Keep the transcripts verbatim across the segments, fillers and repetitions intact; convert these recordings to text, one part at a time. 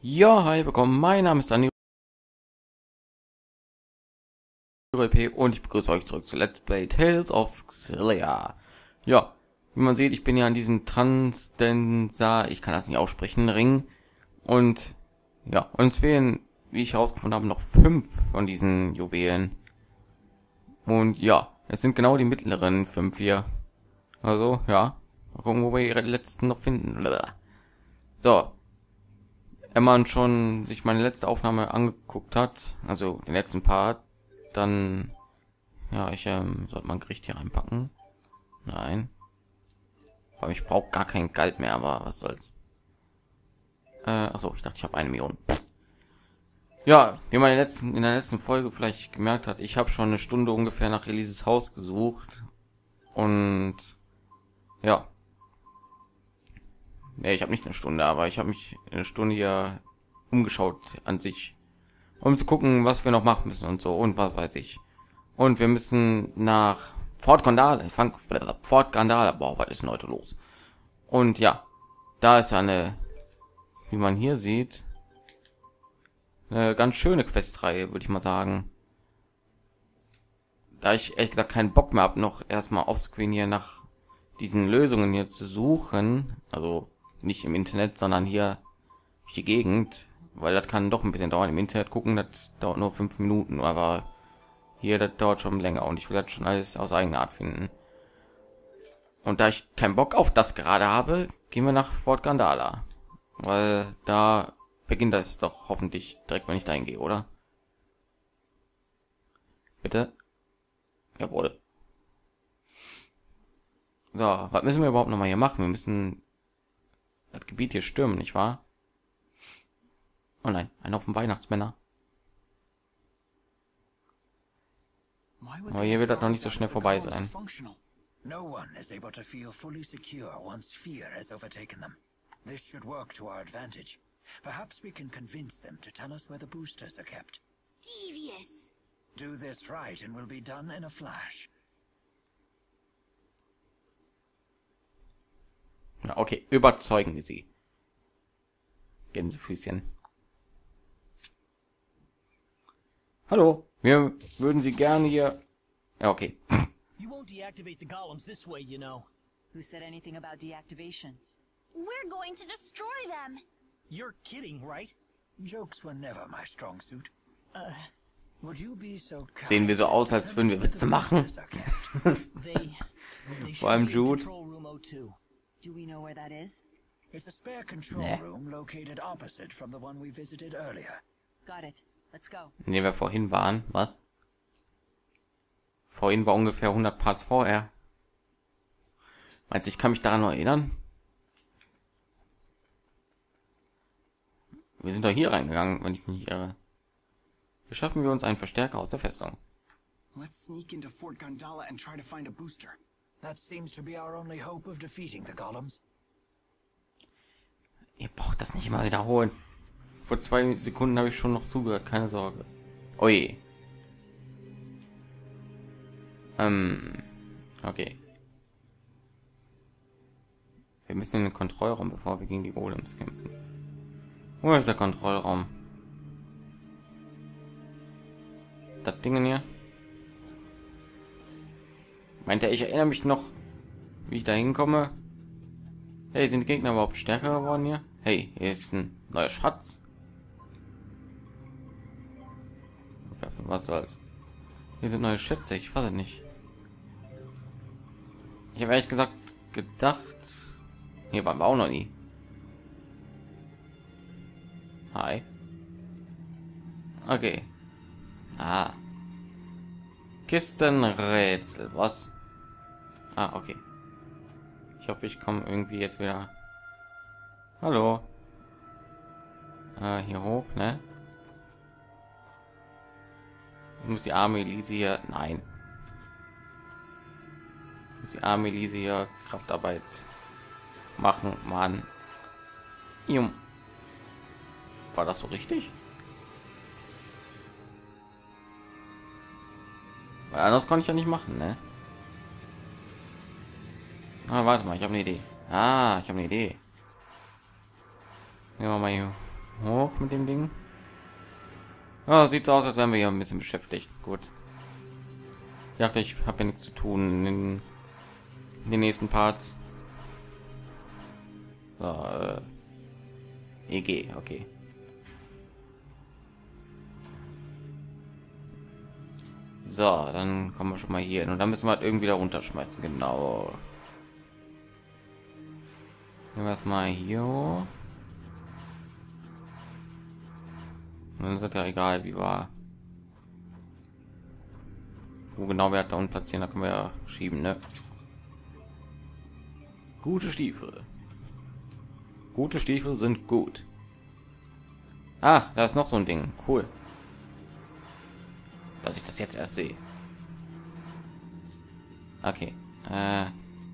Ja, hi, willkommen. Mein Name ist Daniel P. und ich begrüße euch zurück zu Let's Play Tales of Xillia. Ja, wie man sieht, ich bin ja an diesem Transdensa, ich kann das nicht aussprechen, Ring. Und ja, uns fehlen, wie ich herausgefunden habe, noch fünf von diesen Juwelen. Und ja, es sind genau die mittleren fünf hier. Also, ja, mal gucken, wo wir ihre letzten noch finden. So, wenn man schon sich meine letzte Aufnahme angeguckt hat, also den letzten Part, dann, ja, ich ähm, sollte man Gericht hier reinpacken. Nein. Aber ich brauche gar kein Geld mehr, aber was soll's. Äh, achso, ich dachte, ich habe eine Million. Ja, wie man in der letzten, in der letzten Folge vielleicht gemerkt hat, ich habe schon eine Stunde ungefähr nach Elises Haus gesucht. Und ja. Nee, ich habe nicht eine Stunde, aber ich habe mich eine Stunde hier umgeschaut an sich, um zu gucken, was wir noch machen müssen und so und was weiß ich. Und wir müssen nach Fort Gandala. Ich fang Fort Gandala. Boah, was ist denn heute los? Und ja, da ist eine, wie man hier sieht, eine ganz schöne Questreihe, würde ich mal sagen. Da ich ehrlich gesagt keinen Bock mehr habe, noch erstmal aufscreen hier nach diesen Lösungen hier zu suchen. Also nicht im Internet, sondern hier durch die Gegend. Weil das kann doch ein bisschen dauern. Im Internet gucken, das dauert nur fünf Minuten. Aber hier, das dauert schon länger. Und ich will das schon alles aus eigener Art finden. Und da ich keinen Bock auf das gerade habe, gehen wir nach Fort Gandala. Weil da beginnt das doch hoffentlich direkt, wenn ich dahin gehe, oder? Bitte? Jawohl. So, was müssen wir überhaupt noch mal hier machen? Wir müssen das Gebiet hier stürmen, nicht wahr? Oh nein, ein Haufen Weihnachtsmänner. Aber hier wird das noch nicht so schnell vorbei sein. No one is able to feel fully secure once fear has overtaken them. This should work to our advantage. Perhaps we can convince them to tell us where the boosters are kept. Devious. Do this right and we'll be done in a flash. Ja, okay, überzeugen wir sie. Gänsefüßchen. Hallo, wir würden Sie gerne hier... Ja, okay. You won't deactivate the golems this way, you know. Who said anything about deactivation? We're going to destroy them. You're kidding, right? Jokes were never my strong suit. Uh, would you be so kind Sehen wir so aus, as to als tell würden us wir where Witze the machen? boosters are kept? They, they Vor allem should be in Jude. Control room O two. Do we know where that is? It's a spare control Nee. room located opposite from the one we visited earlier. Got it. Let's go. Ne, wir vorhin waren, was? Vorhin war ungefähr hundert Parts vorher. Meinst du, ich kann mich daran noch erinnern? Wir sind doch hier reingegangen, wenn ich mich nicht irre. Beschaffen wir uns einen Verstärker aus der Festung. Let's sneak into Fort Gandala and try to find a booster. That seems to be our only hope of defeating the golems. Ihr braucht das nicht immer wiederholen. Vor zwei Sekunden habe ich schon noch zugehört, keine Sorge. Ui. Ähm, okay. Wir müssen in den Kontrollraum, bevor wir gegen die Golems kämpfen. Wo ist der Kontrollraum? Das Ding hier. Meint er, ich erinnere mich noch, wie ich da hinkomme? Hey, sind die Gegner überhaupt stärker geworden hier? Hey, hier ist ein neuer Schatz. Was soll's? Hier sind neue Schätze, ich weiß es nicht. Ich habe ehrlich gesagt gedacht, hier waren wir auch noch nie. Hi. Okay. Ah. Kistenrätsel, was? Ah, okay. Ich hoffe, ich komme irgendwie jetzt wieder. Hallo. Äh, hier hoch, ne? Ich muss die arme Elise hier. Nein. Ich muss die arme Elise hier Kraftarbeit machen, Mann. Jum. War das so richtig? Weil anders konnte ich ja nicht machen, ne? Ah, warte mal, ich habe eine Idee. Ah, ich habe eine Idee. Ja, mal hier Hoch mit dem Ding. Ja, sieht so aus, als wären wir hier ein bisschen beschäftigt. Gut. Ich dachte, ich habe ja nichts zu tun in, in den nächsten Parts. So, äh, E G, okay. So, dann kommen wir schon mal hier hin. Und dann müssen wir halt irgendwie da runterschmeißen. Genau. Nehmen wir es mal hier. Und dann ist es ja egal, wie war. Wo genau wir halt da unten platzieren, da können wir ja schieben, ne? Gute Stiefel. Gute Stiefel sind gut. Ah, da ist noch so ein Ding. Cool. Dass ich das jetzt erst sehe. Okay. Äh.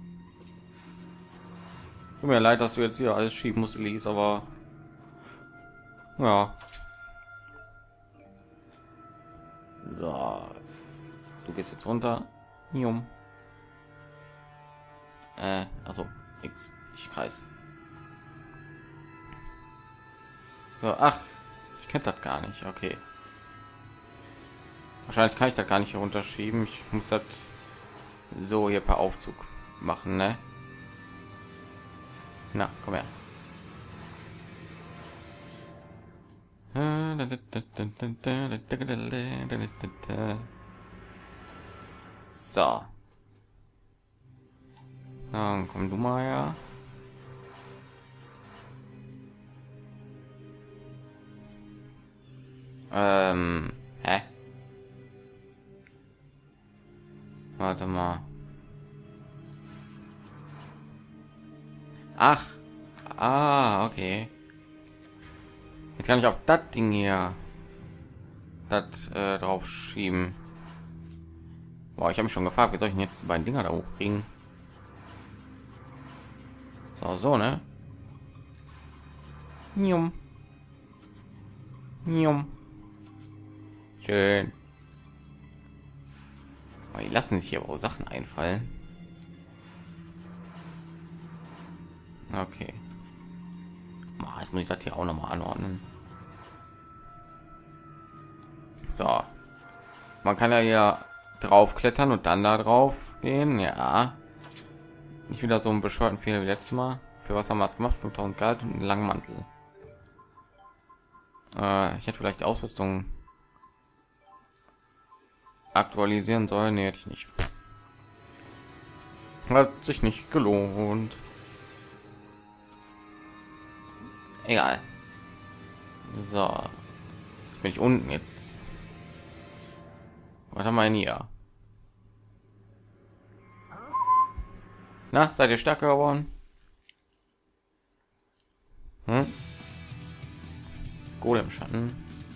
Tut mir leid, dass du jetzt hier alles schieben musst, Lies, aber ja. So. Du gehst jetzt runter. Jum. Äh, also X. Ich kreis. So, ach, ich kenne das gar nicht. Okay. Wahrscheinlich kann ich da gar nicht hier runterschieben. Ich muss das so hier per Aufzug machen, ne? Na, komm her. So. Dann komm du mal her. Ähm, hä? Warte mal. Ach. Ah, okay. Jetzt kann ich auf das Ding hier das äh, drauf schieben. Boah, ich habe mich schon gefragt, wie soll ich denn jetzt die beiden Dinger da hochkriegen? So, so, ne? Nium. Nium. Schön. Aber die lassen sich hier auch Sachen einfallen. Okay. Ah, jetzt muss ich das hier auch noch mal anordnen. So. Man kann ja hier drauf klettern und dann da drauf gehen. Ja. Nicht wieder so ein bescheuerten Fehler wie letztes Mal. Für was haben wir jetzt gemacht? fünftausend Geld und einen langen Mantel. Äh, ich hätte vielleicht die Ausrüstung aktualisieren sollen. Nee, hätte ich nicht. Hat sich nicht gelohnt. Egal. So. Jetzt bin ich unten jetzt. Was haben wir denn hier? Na, seid ihr stärker geworden? Hm? Golem Schatten.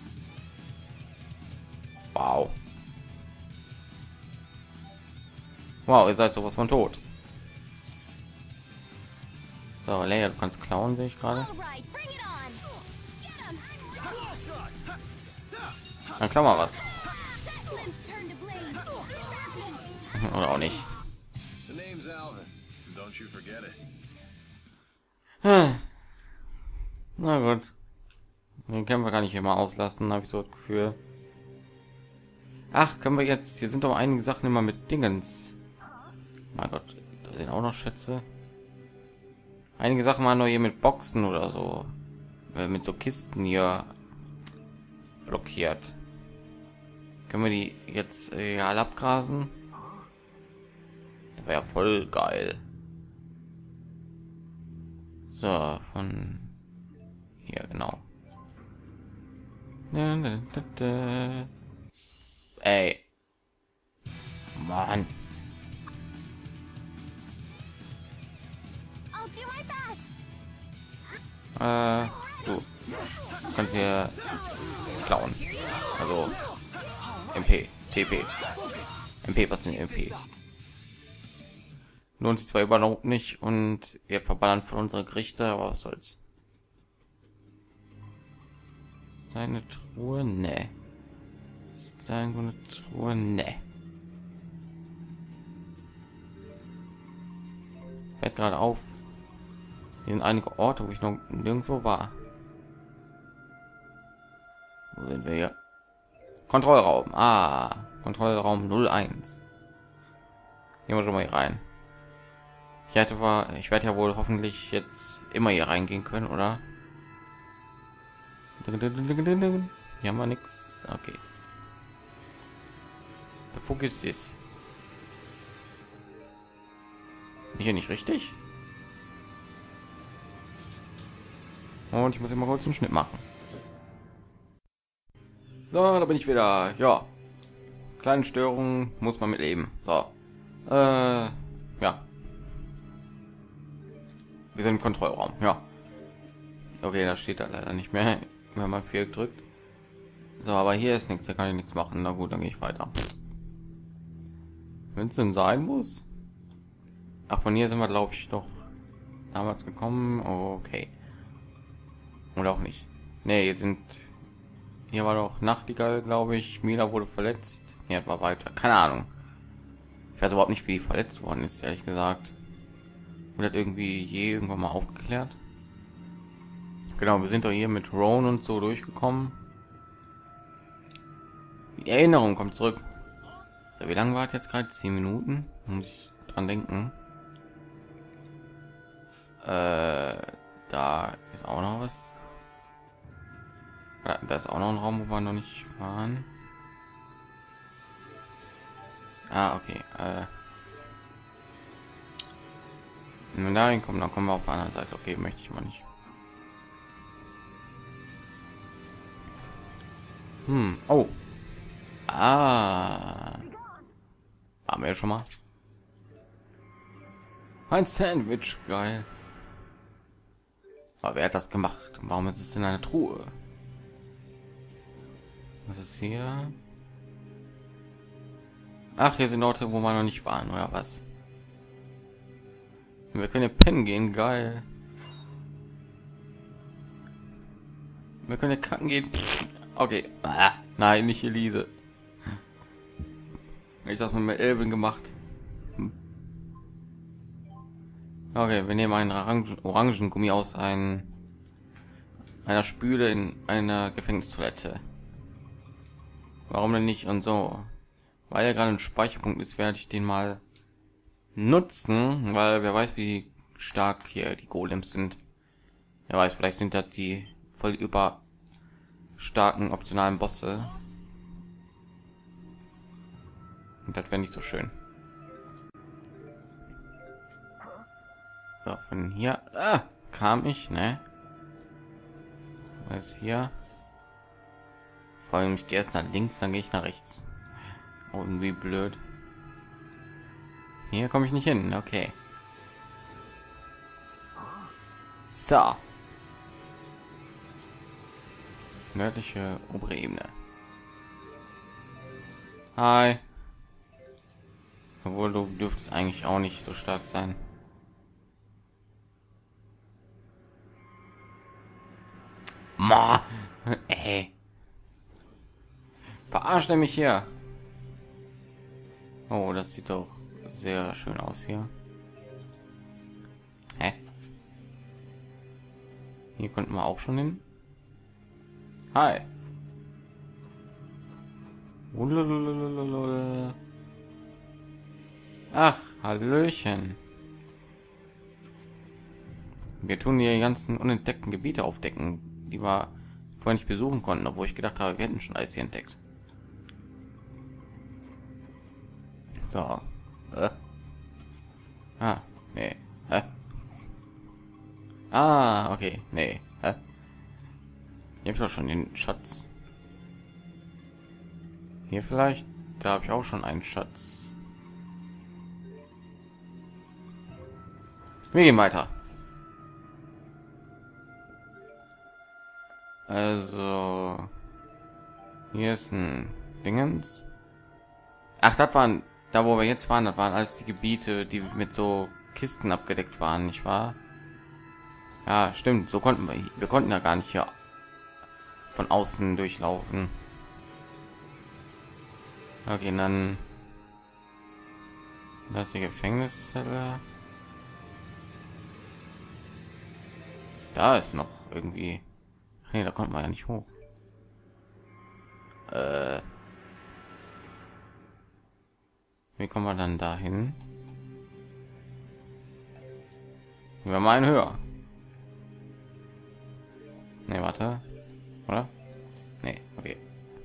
Wow. Wow, ihr seid sowas von tot. So, Leia, du kannst klauen, sehe ich gerade. Alright, bring it on. Get him. Dann klau mal was. Zepplin's turn to blaze. Oder auch nicht. The name's Alvin. Don't you forget it. Hm. Na gut. Den Kämpfer kann ich hier mal auslassen, habe ich so das Gefühl. Ach, können wir jetzt... Hier sind doch einige Sachen immer mit Dingens. Mein Gott, da sind auch noch Schätze. Einige Sachen waren nur hier mit Boxen oder so. Äh, mit so Kisten hier blockiert. Können wir die jetzt äh, ja, abgrasen? Das wäre ja voll geil. So, von hier genau. Ey. Mann. I'll do my best. Äh, du. Du kannst hier klauen. Also M P, T P. M P, was ist M P? Lohnt sich zwar überhaupt nicht und wir verballern für unsere Gerichte, aber was soll's. Ist da eine Truhe? Ne. Ist da irgendwo eine Truhe? Ne. Fällt gerade auf. Hier sind einige Orte, wo ich noch nirgendwo war. Wo sind wir hier? Kontrollraum. Ah, Kontrollraum null eins. Gehen wir schon mal hier rein. Ich hätte war, ich werde ja wohl hoffentlich jetzt immer hier reingehen können, oder? Hier haben wir nichts. Okay. Der Fokus ist hier nicht richtig. Und ich muss immer kurz einen Schnitt machen. So, da bin ich wieder. Ja, kleine Störungen muss man mit leben. So, äh, ja, wir sind im Kontrollraum. Ja, okay, da steht da leider nicht mehr, wenn man viel drückt. So, aber hier ist nichts, da kann ich nichts machen. Na gut, dann gehe ich weiter. Wenn es denn sein muss. Ach, von hier sind wir, glaube ich, doch damals gekommen. Okay. Oder auch nicht. Nee, hier sind... Hier war doch Nachtigall, glaube ich. Mila wurde verletzt. Hier war weiter. Keine Ahnung. Ich weiß überhaupt nicht, wie die verletzt worden ist, ehrlich gesagt. Und hat irgendwie je irgendwann mal aufgeklärt. Genau, wir sind doch hier mit Roan und so durchgekommen. Die Erinnerung kommt zurück. So, wie lange war es jetzt gerade? Zehn Minuten? Muss ich dran denken. Äh, da ist auch noch was. Da ist auch noch ein Raum, wo wir noch nicht waren. Ah, okay. Äh, wenn wir da hinkommen, dann kommen wir auf der anderen Seite. Okay, möchte ich mal nicht. Hm. Oh. Ah. Haben wir ja schon mal. Ein Sandwich, geil. Aber wer hat das gemacht? Warum ist es in einer Truhe? Was ist hier? Ach, hier sind Orte, wo wir noch nicht waren, oder was? Wir können ja pennen gehen, geil. Wir können ja kacken gehen. Okay. Ah, nein, nicht Elise. Ich das mit Elvin gemacht. Okay, wir nehmen einen Orangen Orangengummi aus ein, einer Spüle in einer Gefängnistoilette. Warum denn nicht? Und so, weil er gerade ein Speicherpunkt ist, werde ich den mal nutzen, weil wer weiß, wie stark hier die Golems sind. Wer weiß, vielleicht sind das die voll über starken optionalen Bosse. Und das wäre nicht so schön. So, von hier ah, kam ich, ne? Was ist hier? Vor allem ich gehe erst nach links, dann gehe ich nach rechts. Oh, irgendwie blöd. Hier komme ich nicht hin. Okay. So. Nördliche obere Ebene. Hi. Obwohl du dürftest eigentlich auch nicht so stark sein. Ma, ey. Verarscht er mich hier? Oh, das sieht doch sehr schön aus hier. Hä? Hier konnten wir auch schon hin. Hi. Ach, hallöchen. Wir tun die ganzen unentdeckten Gebiete aufdecken, die wir vorher nicht besuchen konnten, obwohl ich gedacht habe, wir hätten schon alles hier entdeckt. So. Äh. Ah, nee. Hä? Ah, okay. Nee. Hä? Ich habe doch schon den Schatz. Hier vielleicht? Da habe ich auch schon einen Schatz. Wir gehen weiter. Also hier ist ein Dingens. Ach, das waren da, wo wir jetzt waren. Das waren alles die Gebiete, die mit so Kisten abgedeckt waren, nicht wahr? Ja, stimmt. So konnten wir. Wir konnten ja gar nicht hier von außen durchlaufen. Okay, dann das ist die Gefängniszelle. Da ist noch irgendwie. Nee, da kommt man ja nicht hoch. Äh, wie kommen wir dann dahin? Wir meinen höher. Ne, warte. Oder? Nee, okay.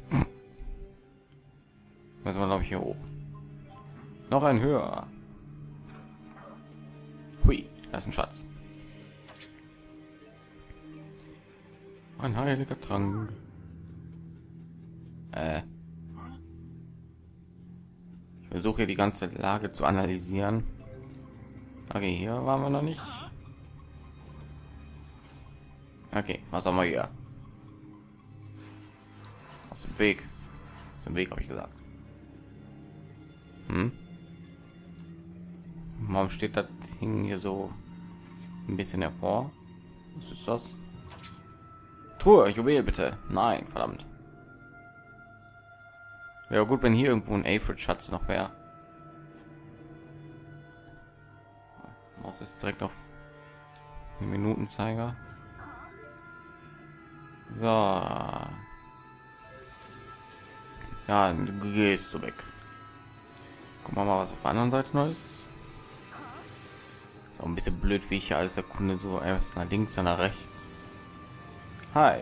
Müssen wir, glaube ich, hier hoch. Noch ein höher. Hui, das ist ein Schatz. Ein heiliger Trank. Äh. Ich versuche hier die ganze Lage zu analysieren. Okay, hier waren wir noch nicht. Okay, was haben wir hier? Aus dem Weg. Aus dem Weg habe ich gesagt. Hm? Warum steht das Ding hier so ein bisschen hervor? Was ist das? Truhe, Juwel bitte. Nein, verdammt. Wäre gut, wenn hier irgendwo ein Aphrid-Schatz noch wäre. Maus ist direkt auf den Minutenzeiger. So. Ja, du gehst du weg. Guck mal, was auf der anderen Seite noch ist. Ist auch ein bisschen blöd, wie ich hier als der Kunde so erst nach links, dann nach rechts. Hi.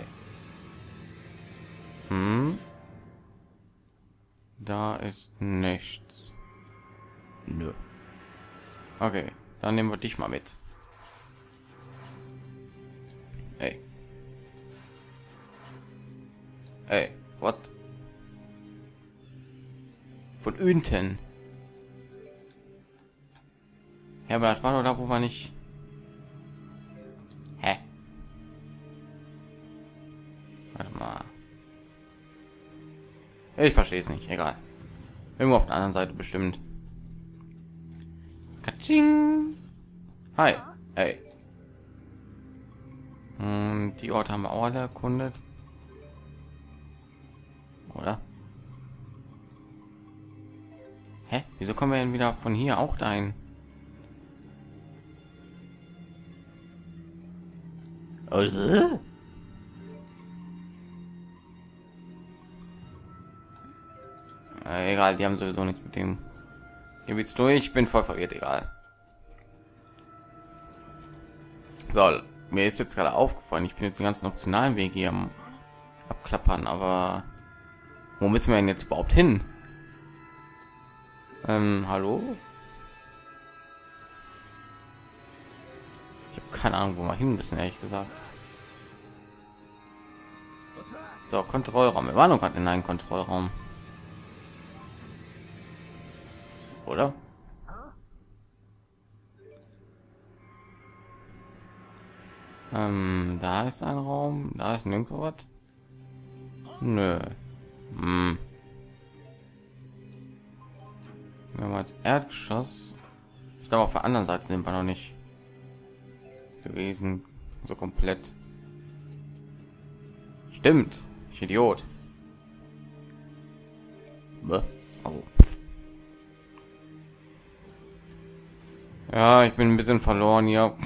Hm? Da ist nichts. Nö. Okay, dann nehmen wir dich mal mit. Hey. Hey, what? Von unten. Ja, aber das war doch da, wo man nicht. Hä? Warte mal. Ich verstehe es nicht. Egal. Irgendwo auf der anderen Seite bestimmt. Katsching. Hi. Hey. Und die Orte haben wir auch alle erkundet. Oder? Hä? Wieso kommen wir denn wieder von hier auch dahin? Oder? Äh, egal, die haben sowieso nichts mit dem Gebiets durch. Ich bin voll verwirrt, egal. So, mir ist jetzt gerade aufgefallen, ich bin jetzt den ganzen optionalen Weg hier am Abklappern, aber wo müssen wir denn jetzt überhaupt hin? Ähm, hallo? Ich habe keine Ahnung, wo wir hin müssen, ehrlich gesagt. So, Kontrollraum. Wir waren noch gerade in einem Kontrollraum. Oder? Ähm, da ist ein Raum. Da ist nirgendwo was. Nö. Hm. Wir haben als Erdgeschoss. Ich glaube, auf der anderen Seite sind wir noch nicht gewesen. So komplett. Stimmt. Ich Idiot. Bäh. Also. Ja, ich bin ein bisschen verloren hier.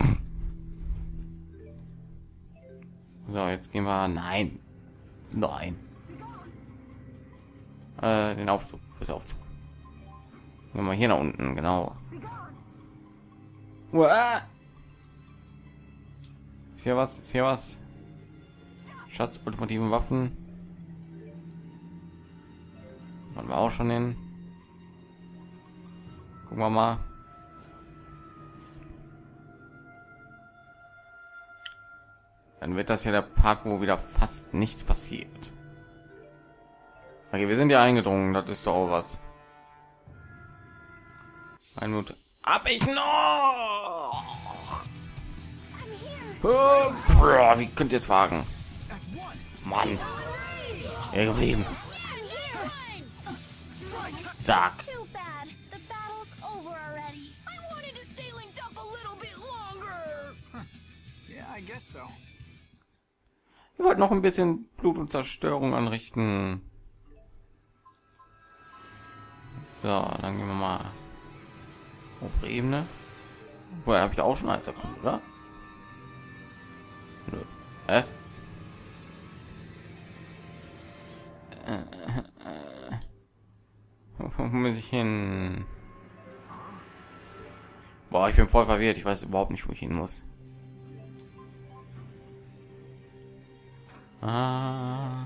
So, jetzt gehen wir. Nein. Nein. Äh, den Aufzug. Das Aufzug. Gehen wir hier nach unten, genau. Uah! Ist hier was? Ist hier was? Schatz, ultimativen Waffen. Wollen wir auch schon hin. Gucken wir mal. Dann wird das ja der Part, wo wieder fast nichts passiert. Okay, wir sind ja eingedrungen. Das ist doch auch was. Eine Minute. Hab ich noch? Oh, boah, wie könnt ihr es wagen? Mann. Er geblieben. Sag. Too bad. The battle's over already. I wanted to stay linked up a little bit longer. Yeah, I guess so. Wir wollten noch ein bisschen Blut und Zerstörung anrichten. So, dann gehen wir mal auf Ebene. Woher habe ich da auch schon als erkundet, oder? Nö. Hä? Wo muss ich hin? Boah, ich bin voll verwirrt. Ich weiß überhaupt nicht, wo ich hin muss. Ah.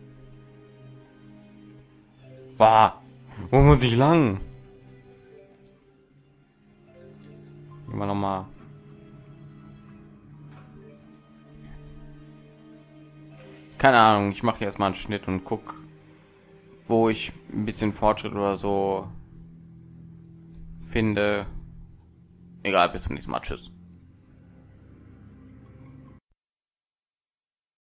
Boah, wo muss ich lang? Immer noch mal. Keine Ahnung, ich mache jetzt mal einen Schnitt und guck, wo ich ein bisschen Fortschritt oder so finde. Egal, bis zum nächsten Mal. Tschüss.